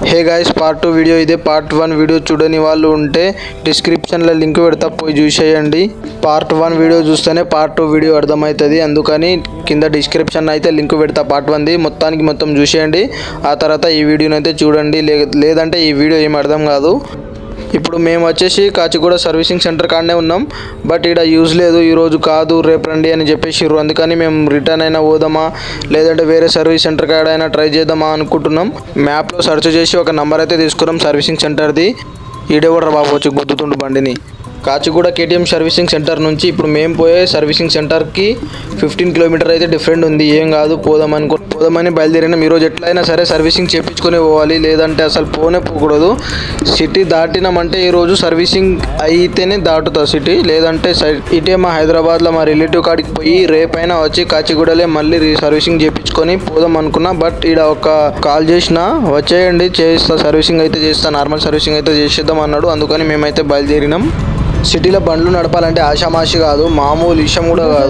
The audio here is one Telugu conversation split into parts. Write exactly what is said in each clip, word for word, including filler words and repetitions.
హే గైస్, పార్ట్ టూ వీడియో ఇదే. పార్ట్ వన్ వీడియో చూడని వాళ్ళు ఉంటే డిస్క్రిప్షన్లో లింక్ పెడతా, పోయి చూసేయండి. పార్ట్ వన్ వీడియో చూస్తేనే పార్ట్ టూ వీడియో అర్థమవుతుంది, అందుకని కింద డిస్క్రిప్షన్ అయితే లింక్ పెడతా పార్ట్ వన్ది. మొత్తానికి మొత్తం చూసేయండి, ఆ తర్వాత ఈ వీడియోని అయితే చూడండి. లేదంటే ఈ వీడియో ఏం అర్థం కాదు. ఇప్పుడు మేము వచ్చేసి కాచిగూడ సర్వీసింగ్ సెంటర్ కాడనే ఉన్నాం, బట్ ఇక్కడ యూజ్ లేదు, ఈరోజు కాదు రేపు రండి అని చెప్పేసిర్రు. అందుకని మేము రిటర్న్ అయినా పోదామా లేదంటే వేరే సర్వీస్ సెంటర్ కాడైనా ట్రై చేద్దామా అనుకుంటున్నాం. మ్యాప్లో సెర్చ్ చేసి ఒక నెంబర్ అయితే తీసుకున్నాం సర్వీసింగ్ సెంటర్ది. ఈడెవడ్రా బాబు వచ్చి గుద్దుతుండు బండిని. కాచిగూడ కేటీఎం సర్వీసింగ్ సెంటర్ నుంచి ఇప్పుడు మేము పోయే సర్వీసింగ్ సెంటర్కి ఫిఫ్టీన్ కిలోమీటర్ అయితే డిఫరెంట్ ఉంది. ఏం కాదు, పోదాం అనుకో పోదామని బయలుదేరినాం. ఈరోజు ఎట్లయినా సరే సర్వీసింగ్ చేయించుకొని పోవాలి, లేదంటే అసలు పోనే పోకూడదు. సిటీ దాటినామంటే ఈరోజు సర్వీసింగ్ అయితేనే దాటుతా సిటీ, లేదంటే ఇటే మా హైదరాబాద్లో మా రిలేటివ్ కాడికి పోయి రేపైనా వచ్చి కాచిగూడలే మళ్ళీ సర్వీసింగ్ చేయించుకొని పోదాం అనుకున్నా. బట్ ఇక్కడ ఒక కాల్ చేసిన, వచ్చేయండి చేయిస్తా, సర్వీసింగ్ అయితే చేస్తా, నార్మల్ సర్వీసింగ్ అయితే చేసేద్దాం అన్నాడు. అందుకని మేమైతే బయలుదేరినాం. సిటీలో బండ్లు నడపాలంటే ఆషామాషి కాదు, మామూలు విషయం కూడా కాదు.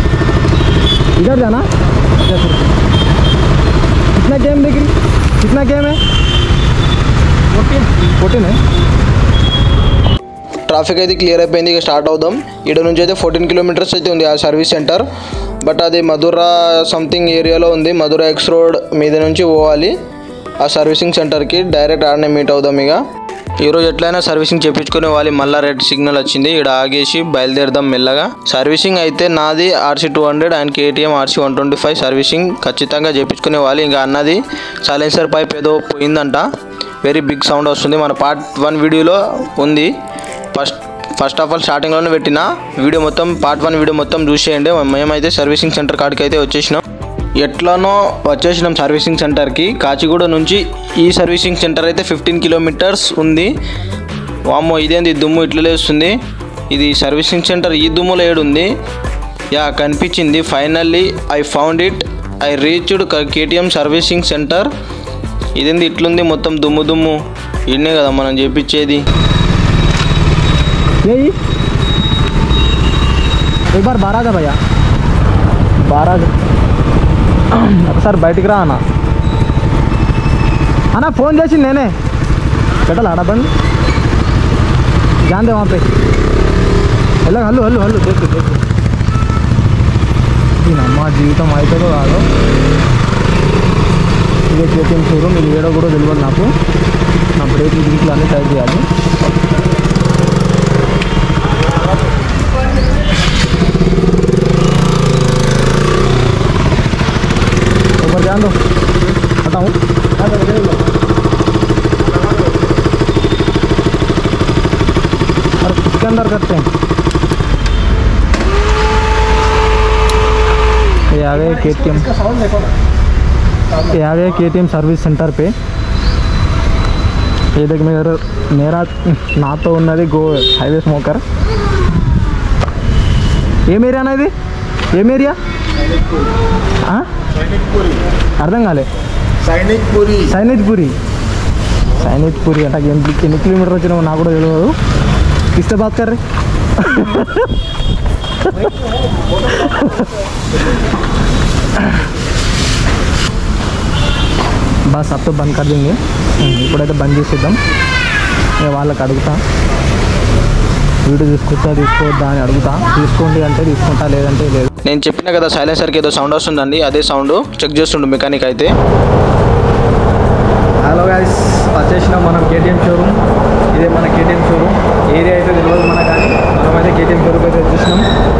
ట్రాఫిక్ అయితే క్లియర్ అయిపోయింది, ఇక స్టార్ట్ అవుదాం. ఇక్కడ నుంచి అయితే ఫోర్టీన్ కిలోమీటర్స్ అయితే ఉంది ఆ సర్వీస్ సెంటర్. బట్ అది మధురా సంథింగ్ ఏరియాలో ఉంది. మధురా ఎక్స్ రోడ్ మీద నుంచి పోవాలి ఆ సర్వీసింగ్ సెంటర్కి. డైరెక్ట్ ఆడనే మీట్ అవుదాం. ఇక ఈరోజు ఎట్లయినా సర్వీసింగ్ చేయించుకునే వాళ్ళు. మళ్ళీ రెడ్ సిగ్నల్ వచ్చింది, ఇక్కడ ఆగేసి బయలుదేరదాం మెల్లగా. సర్వీసింగ్ అయితే నాది RC two hundred and KTM RC one twenty five servicing ఖచ్చితంగా చేయించుకునే వాళ్ళు. ఇంకా అన్నది సైలెన్సర్ పైప్ ఏదో పోయిందంట, వెరీ బిగ్ సౌండ్ వస్తుంది. మన పార్ట్ వన్ వీడియోలో ఉంది. ఫస్ట్ ఫస్ట్ ఆఫ్ ఆల్ స్టార్టింగ్లోనే పెట్టిన వీడియో మొత్తం, పార్ట్ వన్ వీడియో మొత్తం చూసేయండి. మేమైతే సర్వీసింగ్ సెంటర్ కాడికి అయితే వచ్చేసినాం. ఎట్లనో వచ్చేసినాం సర్వీసింగ్ సెంటర్కి. కాచిగూడ నుంచి ఈ సర్వీసింగ్ సెంటర్ అయితే ఫిఫ్టీన్ కిలోమీటర్స్ ఉంది. వామ్మో, ఇదేంది దుమ్ము ఇట్లా లేస్తుంది. ఇది సర్వీసింగ్ సెంటర్ ఈ దుమ్ములో ఏడుంది. యా, కనిపించింది finally. I found it. I reached KTM servicing centre. ఇదేంది ఇట్లుంది, మొత్తం దుమ్ము దుమ్ము. ఇన్నే కదా మనం చేపించేది. బార్ బారాజా భయ్యా, బారాజా ఒకసారి బయటికి రా అన్న. అన్న ఫోన్ చేసి నేనే పెట్టాలి ఆడబండి జాందే వాపే ఎలా. హల్లు హల్లు హల్లు దేకు దేకు. దీనమ్మ జీవితం అవుతుందో కాదు. ఇదే కేటీఎం షోరూమ్, ఇది ఏడో కూడా తెలియదు నాకు. నా బ్రేక్ దీంట్లో అన్నీ టైప్ చేయాలి. ध्यान दो, हटाऊँ और इसके अंदर करते हैं. ये आ गए केटीएम, ये आ गए केटीएम सर्विस सेंटर पे. ये देख मेरा मेरा ना तो ఉన్నది గో హైవే స్మోకర్. ఏం ఏరియా అన్న ఇది? ఏం ఏరియా? అర్థం కాలే. సైనిక్ పూరి. సైనిక్ పూరి సైనిక్ పూరి అంటే ఎన్ని ఎన్ని కిలోమీటర్ వచ్చినా నాకు కూడా తెలియదు. किससे बात कर रहे? बस अब तो बंद कर देंगे. ఇప్పుడైతే బంద్ చేసేద్దాం. వాళ్ళకి అడుగుతా, వీడియో తీసుకుంటా తీసుకోవద్దా అని అడుగుతా. తీసుకోండి అంటే తీసుకుంటా, లేదంటే లేదు. నేను చెప్పిన కదా సైలెన్సర్కి ఏదో సౌండ్ వస్తుందండి, అదే సౌండ్ చెక్ చేస్తుండు మెకానిక్ అయితే. హలో గైస్, వచ్చేసినాం మనం కేటీఎం షోరూమ్. ఇదే మన కేటీఎం షోరూమ్. ఏరియా అయితే తెలియదు మనకు, కానీ మనమైతే కేటీఎం షోరూమ్ అయితే వచ్చేసినాం.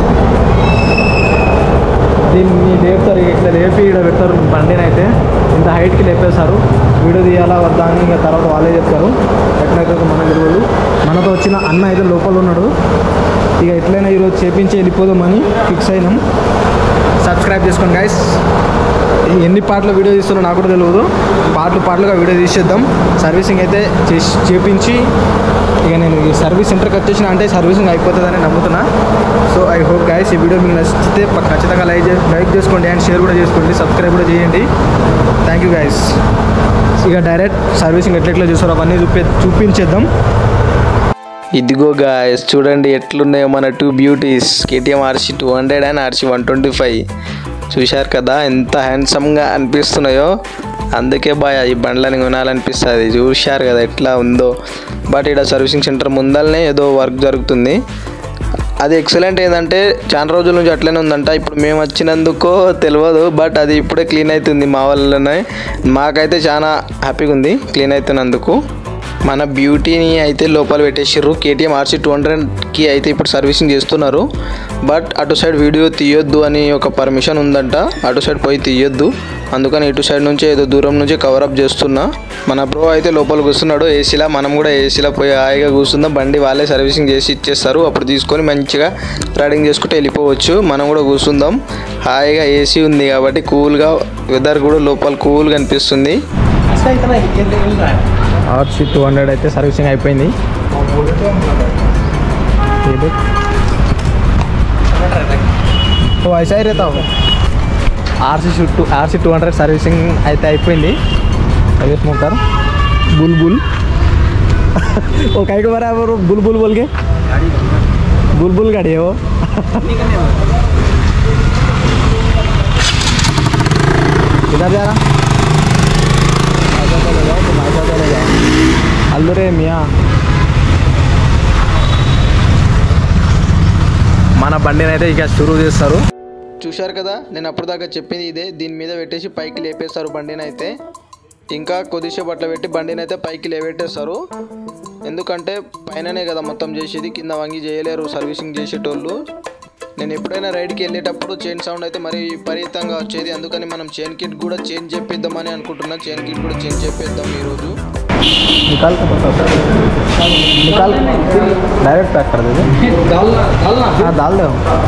దీన్ని లేపుతారు, ఇట్లా లేపి ఇక్కడ పెడతారు బండిని. అయితే ఇంత హైట్కి లేపేస్తారు. వీడియో తీయాలా వద్దా అని ఇంకా తర్వాత వాళ్ళే చెప్తారు. ఎట్లయితే మనకు తెలియదు. మనతో వచ్చిన అన్న అయితే లోపల ఉన్నాడు. ఇక ఎట్లయినా ఈరోజు చేపించి వెళ్ళిపోదామని ఫిక్స్ అయినాం. సబ్స్క్రైబ్ చేసుకోండి గైస్. ఎన్ని పాటలు వీడియో తీస్తున్నా నాకు కూడా తెలియదు. పాటలు పాటలుగా వీడియో తీసేద్దాం. సర్వీసింగ్ అయితే చేసి చేపించి ఇక నేను ఈ సర్వీస్ సెంటర్కి వచ్చేసిన అంటే సర్వీసింగ్ అయిపోతుందని నమ్ముతున్నా. సో ఐ హోప్ గైస్ ఈ వీడియో మీకు నచ్చితే ఖచ్చితంగా లైక్ లైక్ చేసుకోండి అండ్ షేర్ కూడా చేసుకోండి, సబ్స్క్రైబ్ కూడా చేయండి. Thank you guys. ఇక డైరెక్ట్ సర్వీసింగ్ ఎట్లెట్లా చూస్తారో అవన్నీ చూపి చూపించేద్దాం. ఇదిగో గాయస్, చూడండి ఎట్లున్నాయో మన two beauties, KTM RC two hundred and RC one twenty five. చూశారు కదా ఎంత హ్యాండ్సమ్గా అనిపిస్తున్నాయో. అందుకే బాయ్ ఈ బండ్లని కొనాలనిపిస్తుంది. చూశారు కదా ఎట్లా ఉందో. బట్ ఇక్కడ సర్వీసింగ్ సెంటర్ ముందరనే ఏదో వర్క్ జరుగుతుంది. అది ఎక్సలెంట్ ఏంటంటే చాలా రోజుల నుంచి అట్లనే ఉందంట. ఇప్పుడు మేము వచ్చినందుకో తెలియదు, బట్ అది ఇప్పుడే క్లీన్ అవుతుంది మా వల్లనే. మాకైతే చాలా హ్యాపీగా ఉంది క్లీన్ అవుతున్నందుకు. మన బ్యూటీని అయితే లోపల పెట్టేసారు. కేటీఎం ఆర్సీ టూ హండ్రెడ్కి అయితే ఇప్పుడు సర్వీసింగ్ చేస్తున్నారు. బట్ అటు సైడ్ వీడియో తీయొద్దు అని ఒక పర్మిషన్ ఉందంట. అటు సైడ్ పోయి తీయొద్దు, అందుకని ఇటు సైడ్ నుంచే ఏదో దూరం నుంచి కవరప్ చేస్తున్నా. మన బ్రో అయితే లోపల కూర్చున్నాడు ఏసీలో. మనం కూడా ఏసీలో పోయి హాయిగా కూర్చుందాం. బండి వాళ్ళే సర్వీసింగ్ చేసి ఇచ్చేస్తారు. అప్పుడు తీసుకొని మంచిగా రైడింగ్ చేసుకుంటే వెళ్ళిపోవచ్చు. మనం కూడా కూర్చుందాం హాయిగా. ఏసీ ఉంది కాబట్టి కూల్గా, వెదర్ కూడా లోపల కూల్గా అనిపిస్తుంది. ఆర్సీ టూ హండ్రెడ్ అయితే సర్వీసింగ్ అయిపోయింది. ऐसा ही रहता हूँ. RC two RC two hundred servicing అయితే అయిపోయింది. अरे स्मोकर बुलबुल वो कहीं को बराबर बुलबुल बोल के बुलबुल गाड़ी है वो. किधर जा रहा? ऐसा चले जाओ तुम, ऐसा चले जाओ. अल्लुरे मियाँ మన బండిని అయితే ఇక షురూ చేస్తారు. చూశారు కదా, నేను అప్పటిదాకా చెప్పింది ఇదే. దీని మీద పెట్టేసి పైకి లేపేస్తారు బండిని అయితే. ఇంకా కొద్దిసేపు అట్లా పెట్టి బండిని అయితే పైకి లేపెట్టేస్తారు. ఎందుకంటే పైననే కదా మొత్తం చేసేది, కింద వంగి చేయలేరు సర్వీసింగ్ చేసేటోళ్ళు. నేను ఎప్పుడైనా రైడ్కి వెళ్ళేటప్పుడు చైన్ సౌండ్ అయితే మరీ విపరీతంగా వచ్చేది. అందుకని మనం చైన్ కిట్ కూడా చేంజ్ చేపిద్దామని అనుకుంటున్నా. చైన్ కిట్ కూడా చేంజ్ చేపిద్దాం ఈరోజు. निकाल के बताओ सर. निकाल डायरेक्ट पैक कर दे. डालना डालना हाँ डाल दो.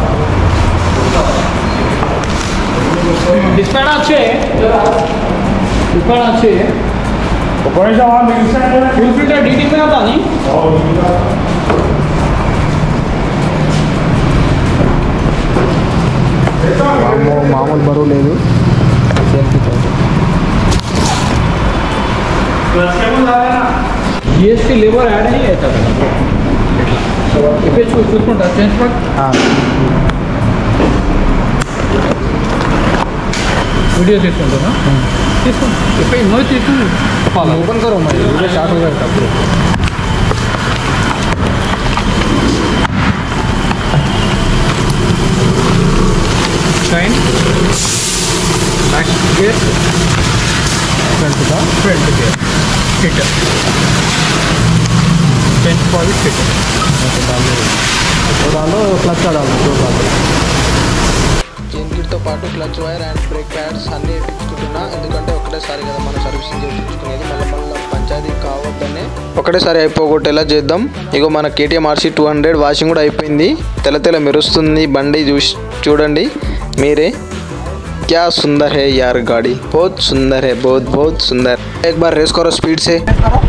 डिस्पैच अच्छे डिस्पैच अच्छे ऊपर से वहाँ फ्यूल फिल्टर डीटी में आता नहीं. మామూలు బరువు లేదు. जीएसटी लेबर ऐड नहीं అవుతా కదా ఇప్పే చూసుకుంటా చేంజ్ పక్ वीडियो తీసుకుంటున్నా తీసుకోండి. ఇప్పే నో తీసుకుని ఫాలో ओपन करो मैं वीडियो स्टार्ट हो गया तब. शाइन बैक गियर फ्रंट का फ्रंट गियर हिटर चेंज पॉलिश हिटर डालो क्लच का डालो तो डालो. చైన్ కిట్తో పాటు clutch wire and brake pads అన్నీ వేయించుకుంటున్నా. ఎందుకంటే ఒకటేసారి కదా మనం సర్వీసింగ్ చేయించుకునేది, మళ్ళీ మళ్ళీ పంచాయతీ కావద్దనే ఒకటేసారి అయిపోగొట్టేలా చేద్దాం. ఇగో మన KTM RC two hundred washing కూడా అయిపోయింది. తెల్ల తెల్ల మెరుస్తుంది బండి. చూసి చూడండి మీరే. क्या सुंदर है यार गाड़ी, बहुत सुंदर है, बहुत बहुत सुंदर. एक बार रेस करो स्पीड से.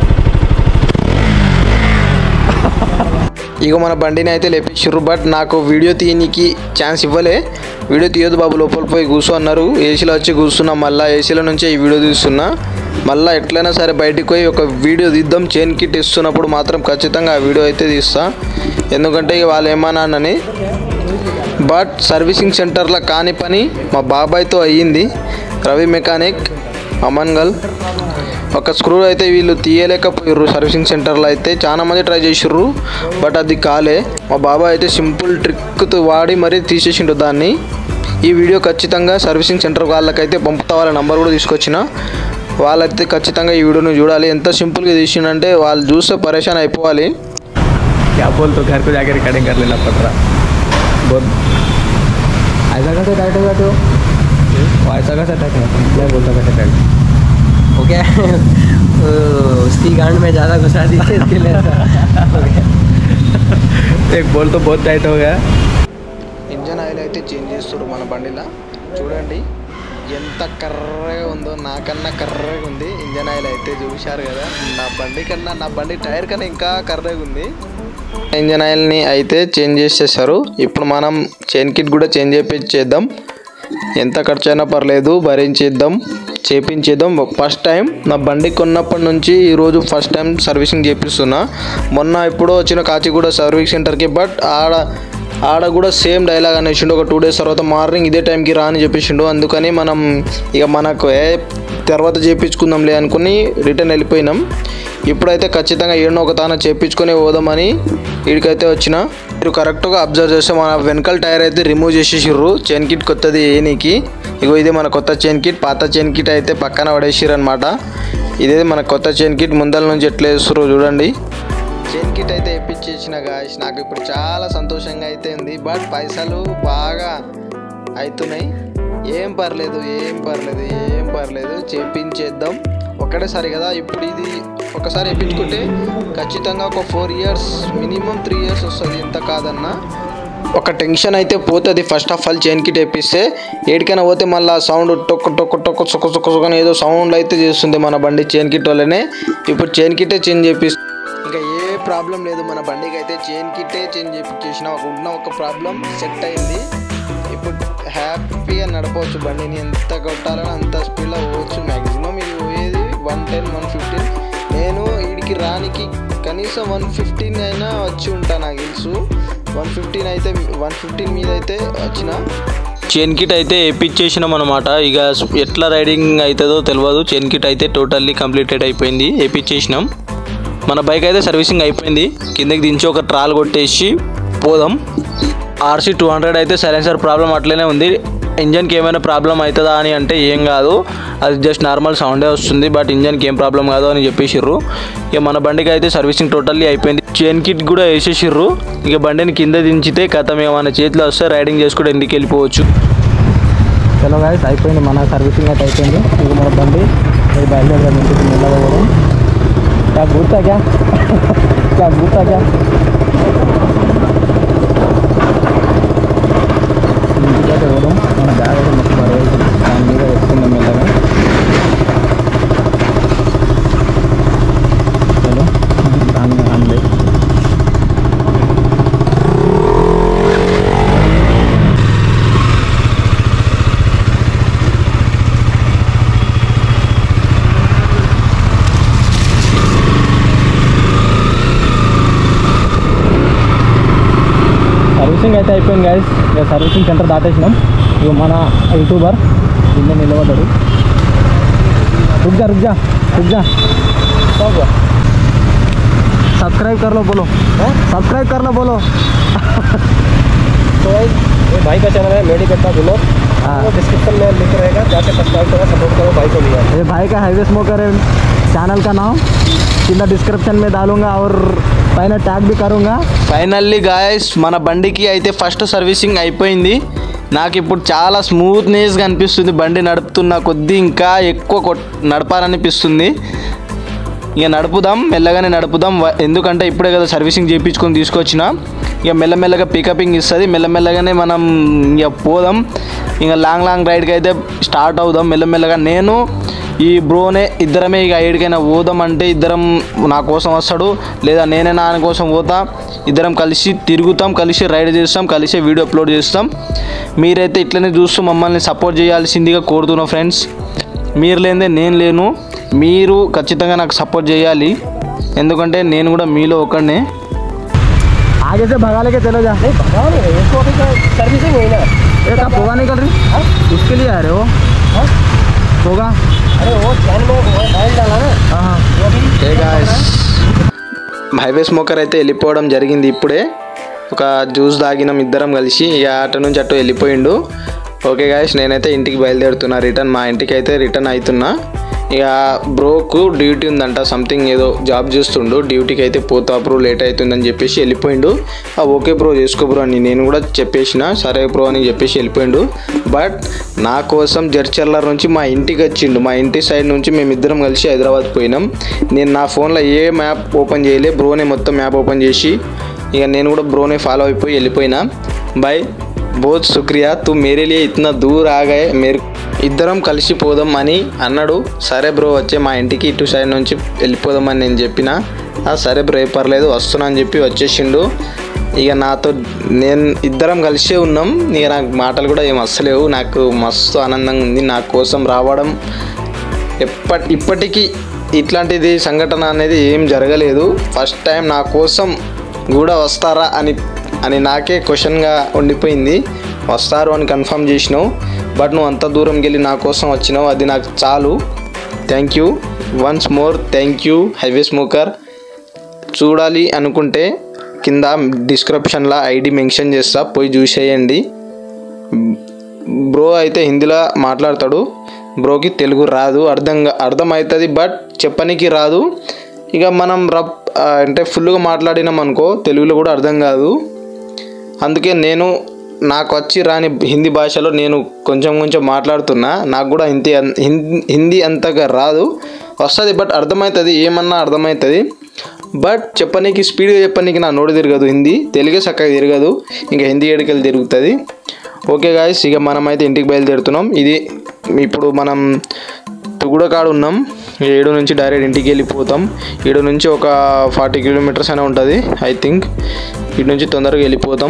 ఇగో మన బండిని అయితే లేపించారు. బట్ నాకు వీడియో తీయనికి ఛాన్స్ ఇవ్వలే. వీడియో తీయొద్దు బాబు లోపల పోయి కూర్చో అన్నారు. ఏసీలో వచ్చి కూర్చున్నా. మళ్ళీ ఏసీలో నుంచే ఈ వీడియో తీస్తున్నా. మళ్ళీ ఎట్లయినా సరే బయటికి పోయి ఒక వీడియో తీద్దాం. చైన్ కిట్ ఇస్తున్నప్పుడు మాత్రం ఖచ్చితంగా ఆ వీడియో అయితే తీస్తా. ఎందుకంటే వాళ్ళు ఏమన్నానని. బట్ సర్వీసింగ్ సెంటర్లో కాని పని మా బాబాయ్తో అయ్యింది. రవి మెకానిక్ అమన్గల్. ఒక స్క్రూ అయితే వీళ్ళు తీయలేకపోయారు సర్వీసింగ్ సెంటర్లో అయితే. చాలా మంది ట్రై చేసిర్రు బట్ అది కాలే. మా బాబాయ్ అయితే సింపుల్ ట్రిక్తో వాడి మరీ తీసేసిండు దాన్ని. ఈ వీడియో ఖచ్చితంగా సర్వీసింగ్ సెంటర్ వాళ్ళకైతే పంపుతా. వాళ్ళ నంబర్ కూడా తీసుకొచ్చిన. వాళ్ళైతే ఖచ్చితంగా ఈ వీడియోని చూడాలి. ఎంత సింపుల్గా తీసిండంటే వాళ్ళు చూస్తే పరేషాన్ అయిపోవాలి. क्या बोल तो घर को जाकर रिकॉर्डिंग कर लेना पड़ रहा. बहुत ऐसा कैसे टाइट हो जाते हो? वो ऐसा कैसे टाइट हो? क्या बोलता कैसे टाइट हो गया? उसकी गांड में ज़्यादा घुसा दी थी इसके लिए ऐसा हो गया. एक बोल तो बहुत टाइट हो गया. ఇంజన్ ఆయిల్ అయితే చేంజ్ చేస్తారు మన బండిలో. చూడండి ఎంత కర్రగా ఉందో, నాకన్నా కర్రగా ఉంది ఇంజన్ ఆయిల్ అయితే. చూశారు కదా, నా బండి కన్నా నా బండి టైర్ కన్నా ఇంకా కర్రగా ఉంది. ఇంజన్ ఆయిల్ని అయితే చేంజ్ చేసేసారు. ఇప్పుడు మనం చైన్ కిట్ కూడా చేంజ్ చేయించేద్దాం. ఎంత ఖర్చు అయినా పర్లేదు భరించేద్దాం, చేపించేద్దాం. ఫస్ట్ టైం నా బండి కొన్నప్పటి నుంచి ఈరోజు ఫస్ట్ టైం సర్వీసింగ్ చేపిస్తున్నా. మొన్న ఎప్పుడో వచ్చిన కాచిగూడ సర్వీస్ సెంటర్కి. బట్ ఆడ ఆడ కూడా సేమ్ డైలాగ్ అనేసిండు. ఒక టూ డేస్ తర్వాత మార్నింగ్ ఇదే టైంకి రా అని చెప్పేసిండు. అందుకని మనం ఇక మనకు ఏ తర్వాత చేయించుకుందాంలే అనుకుని రిటర్న్ వెళ్ళిపోయినాం. ఇప్పుడైతే ఖచ్చితంగా ఏడో ఒక తాన చేయించుకొని పోదామని వీడికైతే వచ్చిన. మీరు కరెక్ట్గా అబ్జర్వ్ చేస్తే మన వెనకాల టైర్ అయితే రిమూవ్ చేసేసిర్రు. చైన్ కిట్ కొత్తది ఏనికి. ఇగో ఇదే మన కొత్త చైన్ కిట్. పాత చైన్ కిట్ అయితే పక్కన పడేసిర్రు అనమాట. ఇదే మన కొత్త చైన్ కిట్. ముందల నుంచి ఎట్లా వేస్తుర్రో చూడండి. చైన్ కిట్ అయితే ఇప్పించేసిన గాయస్. నాకు ఇప్పుడు చాలా సంతోషంగా అయితే ఉంది. బట్ పైసలు బాగా అవుతున్నాయి. ఏం పర్లేదు ఏం పర్లేదు ఏం పర్లేదు చేపించేద్దాం ఒకటేసారి కదా. ఇప్పుడు ఇది ఒకసారి వేయించుకుంటే ఖచ్చితంగా ఒక four years minimum three years వస్తుంది. ఇంత కాదన్నా ఒక టెన్షన్ అయితే పోతుంది. First of all chain kit వేపిస్తే ఏడికైనా పోతే మళ్ళీ సౌండ్ టొక్కు టొక్కు టొక్కు చొక్క చొక్క చొక్కని ఏదో సౌండ్ అయితే చేస్తుంది మన బండి చైన్ కిట్ వల్లనే. ఇప్పుడు చైన్ కిట్టే చేంజ్ చేపిస్తే ఇంకా ఏ ప్రాబ్లం లేదు మన బండికి అయితే. చైన్ కిట్టే చేంజ్ చేపించేసిన ఉన్న ఒక ప్రాబ్లం సెట్ అయింది. ఇప్పుడు హ్యాపీగా నడపవచ్చు బండిని. ఎంత కొట్టాలని అంత స్పీడ్లో పోవచ్చు. మ్యాక్సిమం ఇది పోయేది వన్ టెన్ వన్ ఫిఫ్టీన్. నేను వీడికి రానికి కనీసం వన్ ఫిఫ్టీన్ అయినా వచ్చి ఉంటా నాకు తెలుసు. వన్ ఫిఫ్టీన్ అయితే వన్ ఫిఫ్టీన్ మీద అయితే వచ్చిన. చైన్ కిట్ అయితే వేయించేసినాం అనమాట. ఇక ఎట్లా రైడింగ్ అవుతుందో తెలియదు. చైన్ కిట్ అయితే టోటల్లీ కంప్లీటెడ్ అయిపోయింది. వేయించేసినాం. మన బైక్ అయితే సర్వీసింగ్ అయిపోయింది. కిందకి దించి ఒక ట్రాల్ కొట్టేసి పోదాం. ఆర్సీ టూ హండ్రెడ్ అయితే సైలెన్సర్ ప్రాబ్లం అట్లనే ఉంది. ఇంజన్కి ఏమైనా ప్రాబ్లం అవుతుందా అని అంటే ఏం కాదు, అది జస్ట్ నార్మల్ సౌండే వస్తుంది. బట్ ఇంజన్కి ఏం ప్రాబ్లం కాదు అని చెప్పేసిర్రు. ఇక మన బండికి అయితే సర్వీసింగ్ టోటల్లీ అయిపోయింది. చైన్ కిట్ కూడా వేసేసిర్రు. ఇక బండిని కింద దించితే కథం మన చేతిలో వస్తే రైడింగ్ చేసుకుంటే ఇంటికి వెళ్ళిపోవచ్చు. చలో గాయస్ అయిపోయింది మన సర్వీసింగ్ అయితే అయిపోయింది. ఇక మన బండి మీరు బయలుదేరడం ఇంటికి మెల్లగా పోవడం. क्या घूरता क्या क्या घूरता क्या ఇంటికైతే పోవడం. మన బ్యాగ్ అయితే మొత్తం పడేసి దాని మీద వేసుకుందాం మెల్లగా. చలో దాన్ని అందే సర్వీసింగ్ అయితే అయిపోయింది గాయస్. ఇక సర్వీసింగ్ సెంటర్ దాటేసినాం. ఇక మన యూట్యూబర్ కింద నిలబడ్డాడు. రుక్ जा रुक जा रुक जा सब्सक्राइब कर लो बोलो सब्सक्राइब कर लो बोलो तो ये भाई का चैनल है मेडिकट्टा ब्लॉग, वो डिस्क्रिप्शन में लिख रहेगा, जाके सब्सक्राइब करो, सपोर्ट करो भाई को भी। ये भाई का हाईवे स्मोकर है चैनल का नाम, కింద డిస్క్రిప్షన్ में डालूंगा और పైన ట్యాగ్ भी करूंगा. ఫైనల్లీ గాయస్ మన బండికి అయితే ఫస్ట్ సర్వీసింగ్ అయిపోయింది. నాకు ఇప్పుడు చాలా స్మూత్నెస్గా అనిపిస్తుంది. బండి నడుపుతున్న కొద్దీ ఇంకా ఎక్కువ నడపాలనిపిస్తుంది. ఇక నడుపుదాం, మెల్లగానే నడుపుదాం. ఎందుకంటే ఇప్పుడే కదా సర్వీసింగ్ చేయించుకొని తీసుకొచ్చిన. ఇక మెల్లమెల్లగా పికపింగ్ ఇస్తుంది. మెల్లమెల్లగానే మనం ఇక పోదాం. ఇక లాంగ్ లాంగ్ రైడ్కి అయితే స్టార్ట్ అవుదాం మెల్లమెల్లగా. నేను ఈ బ్రోనే ఇద్దరమే ఇక ఏడికైనా పోదాం అంటే ఇద్దరం నా కోసం వస్తాడు, లేదా నేనే నా కోసం పోతా. ఇద్దరం కలిసి తిరుగుతాం, కలిసి రైడ్ చేస్తాం, కలిసి వీడియో అప్లోడ్ చేస్తాం. మీరైతే ఇట్లనే చూస్తూ మమ్మల్ని సపోర్ట్ చేయాల్సిందిగా కోరుతున్నాం ఫ్రెండ్స్. మీరు లేదే నేను లేను. మీరు ఖచ్చితంగా నాకు సపోర్ట్ చేయాలి, ఎందుకంటే నేను కూడా మీలో ఒకడినే. आगे से भगा लेके चलो जा. नहीं भगाओ नहीं, इसको अभी सर्विसिंग हुई ना. ये कब होगा निकल रही? इसके लिए आ रहे हो? होगा. अरे वो चैन में ऑयल डाला ना. हाँ హే గాయ్స్, హైవే స్మోకర్ అయితే వెళ్ళిపోవడం జరిగింది. ఇప్పుడే ఒక జ్యూస్ తాగినాం ఇద్దరం కలిసి. ఇక అటు నుంచి అటు వెళ్ళిపోయిండు. ఓకే గాయ్స్, నేనైతే ఇంటికి బయలుదేరుతున్నా. రిటర్న్ మా ఇంటికి అయితే రిటర్న్ అవుతున్నా. ఇక బ్రోకు డ్యూటీ ఉందంట, సంథింగ్ ఏదో జాబ్ చేస్తుండు. డ్యూటీకి అయితే పోతా బ్రో, లేట్ అవుతుందని చెప్పేసి వెళ్ళిపోయిండు. ఓకే బ్రో చేసుకో బ్రో అని నేను కూడా చెప్పేసిన. సరే బ్రో అని చెప్పేసి వెళ్ళిపోయిండు. బట్ నా కోసం జడ్చర్ల నుంచి మా ఇంటికి వచ్చిండు. మా ఇంటి సైడ్ నుంచి మేమిద్దరం కలిసి హైదరాబాద్ పోయినాం. నేను నా ఫోన్లో ఏ మ్యాప్ ఓపెన్ చేయలే, బ్రోనే మొత్తం మ్యాప్ ఓపెన్ చేసి ఇక నేను కూడా బ్రోనే ఫాలో అయిపోయి వెళ్ళిపోయినా. బాయ్, बहुत शुक्रिया, तू मेरे लिए इतना दूर आ गए. मेरे ఇద్దరం కలిసి పోదాం అని అన్నాడు. సరే బ్రో వచ్చే మా ఇంటికి ఇటు సైడ్ నుంచి వెళ్ళిపోదామని నేను చెప్పిన. సరే బ్రో ఏ పర్లేదు వస్తున్నా అని చెప్పి వచ్చేసిండు. ఇక నాతో నేను ఇద్దరం కలిసే ఉన్నాం. ఇక నాకు మాటలు కూడా ఏం వస్తలేవు. నాకు మస్తు ఆనందంగా ఉంది నా కోసం రావడం. ఎప్పటి ఇప్పటికీ ఇట్లాంటిది సంఘటన అనేది ఏం జరగలేదు. ఫస్ట్ టైం నా కోసం కూడా వస్తారా అని అని నాకే క్వశ్చన్గా ఉండిపోయింది. వస్తారు అని కన్ఫర్మ్ చేసినావు, బట్ నువ్వు అంత దూరం వెళ్ళి నా కోసం వచ్చినావు, అది నాకు చాలు. Thank you once more thank you highway smoker. చూడాలి అనుకుంటే కింద డిస్క్రిప్షన్లో ఐడి మెన్షన్ చేస్తా, పోయి చూసేయండి. బ్రో అయితే హిందీలో మాట్లాడతాడు, బ్రోకి తెలుగు రాదు, అర్థంగా అర్థమవుతుంది బట్ చెప్పనీకి రాదు. ఇక మనం రబ్ అంటే ఫుల్గా మాట్లాడినాం అనుకో తెలుగులో కూడా అర్థం కాదు. అందుకే నేను నాకు వచ్చి రాని హిందీ భాషలో నేను కొంచెం కొంచెం మాట్లాడుతున్నా. నాకు కూడా హిందీ హిందీ అంతగా రాదు, వస్తుంది బట్ అర్థమవుతుంది, ఏమన్నా అర్థమవుతుంది. బట్ చెప్పనీకి స్పీడ్గా చెప్పనీకి నా నోడు తిరగదు, హిందీ తెలుగే చక్కగా తిరగదు, ఇంకా హిందీ ఏడుకెళ్ళి తిరుగుతుంది. ఓకే గాయస్, ఇక మనమైతే ఇంటికి బయలుదేరుతున్నాం. ఇది ఇప్పుడు మనం తుగుడకాడ ఉన్నాం. ఏడు నుంచి డైరెక్ట్ ఇంటికి వెళ్ళిపోతాం. ఏడు నుంచి ఒక ఫార్టీ కిలోమీటర్స్ అయినా ఉంటుంది ఐ థింక్. ఇటు నుంచి తొందరగా వెళ్ళిపోతాం.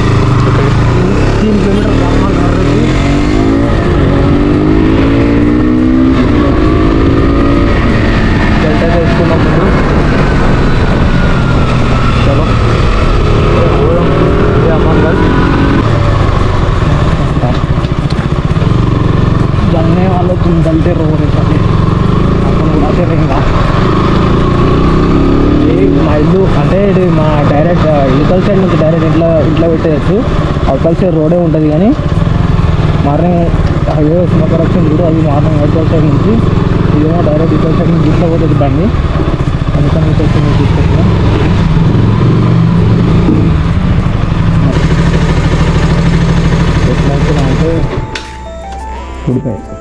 जानने वाले तुम चलते रहो रे साले, अपन उड़ाते रहेंगे. మా ఇల్లు అంటే ఇది మా డైరెక్ట్ ఇవతల సైడ్ నుంచి డైరెక్ట్ ఇంట్లో ఇంట్లో పెట్టేయచ్చు. అవతల సైడ్ రోడే ఉంటుంది కానీ మార్నింగ్ హైవే స్మోకర్ వచ్చింది కూడా, అది మార్నింగ్ అవతల సైడ్ నుంచి, ఇదేమో డైరెక్ట్ ఇవతల సైడ్ నుంచి ఇంట్లో పోతుంది బండి. అందుకని ఇవతల సైడ్ నుంచి తీసుకొచ్చాం. ఎట్లా అంటే ఉడికాయి